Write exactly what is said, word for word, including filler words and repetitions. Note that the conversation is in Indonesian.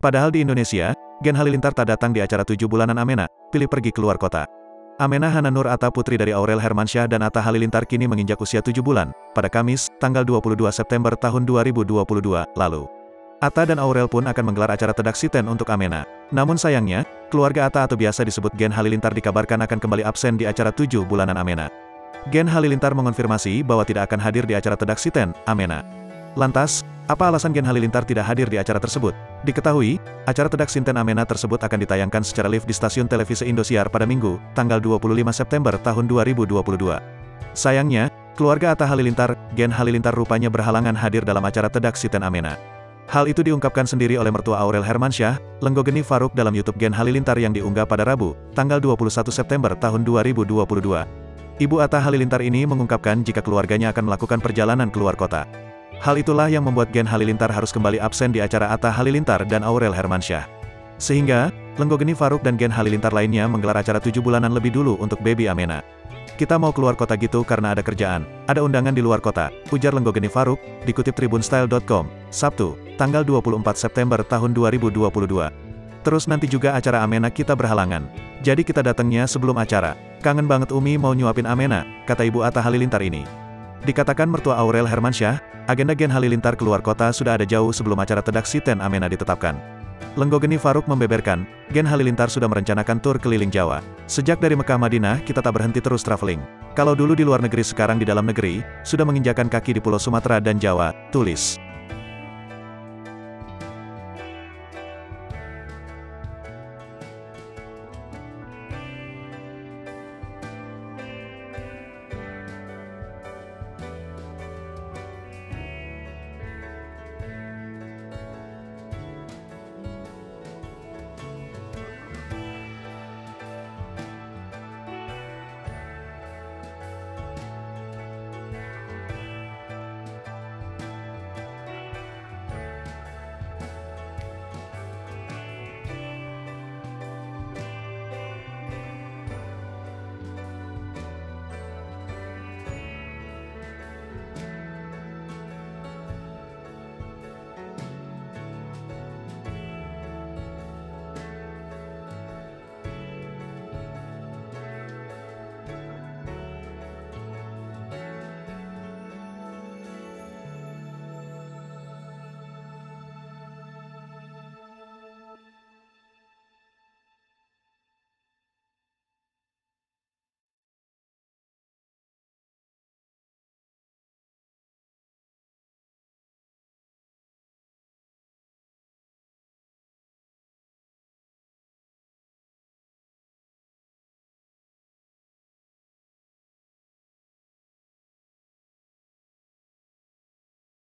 Padahal di Indonesia, Gen Halilintar tak datang di acara tujuh bulanan Amena, pilih pergi keluar kota. Amena Hana Nur Atta putri dari Aurel Hermansyah dan Atta Halilintar kini menginjak usia tujuh bulan, pada Kamis, tanggal dua puluh dua September tahun dua ribu dua puluh dua, lalu. Atta dan Aurel pun akan menggelar acara tedaksiten untuk Amena. Namun sayangnya, keluarga Atta atau biasa disebut Gen Halilintar dikabarkan akan kembali absen di acara tujuh bulanan Amena. Gen Halilintar mengonfirmasi bahwa tidak akan hadir di acara tedaksiten, Amena. Lantas, apa alasan Gen Halilintar tidak hadir di acara tersebut? Diketahui, acara tedaksiten Amena tersebut akan ditayangkan secara live di stasiun televisi Indosiar pada Minggu, tanggal dua puluh lima September tahun dua ribu dua puluh dua. Sayangnya, keluarga Atta Halilintar, Gen Halilintar rupanya berhalangan hadir dalam acara tedaksiten Amena. Hal itu diungkapkan sendiri oleh mertua Aurel Hermansyah, Lenggogeni Faruk dalam YouTube Gen Halilintar yang diunggah pada Rabu, tanggal dua puluh satu September tahun dua ribu dua puluh dua. Ibu Atta Halilintar ini mengungkapkan jika keluarganya akan melakukan perjalanan keluar kota. Hal itulah yang membuat Gen Halilintar harus kembali absen di acara Atta Halilintar dan Aurel Hermansyah. Sehingga, Lenggogeni Faruk dan Gen Halilintar lainnya menggelar acara tujuh bulanan lebih dulu untuk baby Amena. Kita mau keluar kota gitu karena ada kerjaan, ada undangan di luar kota, ujar Lenggogeni Faruk, dikutip tribunstyle dot com, Sabtu, tanggal dua puluh empat September tahun dua ribu dua puluh dua. Terus nanti juga acara Amena kita berhalangan. Jadi kita datangnya sebelum acara. Kangen banget Umi mau nyuapin Amena, kata Ibu Atta Halilintar ini. Dikatakan mertua Aurel Hermansyah, agenda Gen Halilintar keluar kota sudah ada jauh sebelum acara tedaksiten Amena ditetapkan. Lenggogeni Faruk membeberkan, Gen Halilintar sudah merencanakan tur keliling Jawa. Sejak dari Mekah Madinah kita tak berhenti terus traveling. Kalau dulu di luar negeri sekarang di dalam negeri, sudah menginjakan kaki di Pulau Sumatera dan Jawa, tulis.